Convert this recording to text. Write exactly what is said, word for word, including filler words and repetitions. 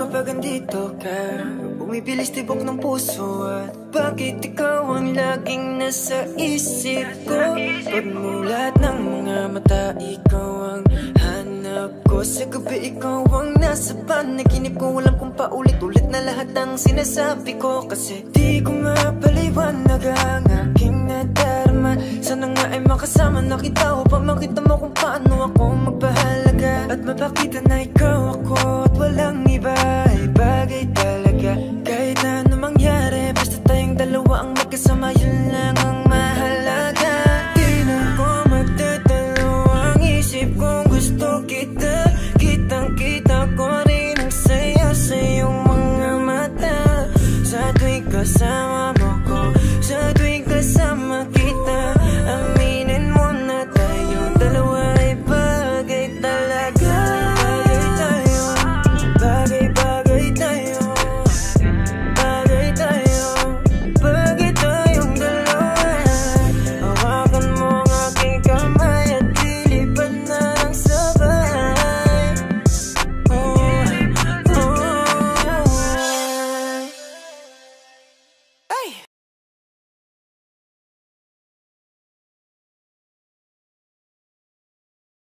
pag andito ka? Bumibilis tibok ng puso at bakit ikaw ang laging nasa isip ko? Pagmulat ng mga mata, ikaw ang hanap ko. Sa gabi ikaw ang nasa panaginip ko. Alam kong paulit-ulit na lahat ng sinasabi ko, kasi di ko mapaliwanag ang aking nadarama. Sana nga ay makasama na kita upang makita mo kung paano ako magpahalaga at mapakita na ikaw ako at walang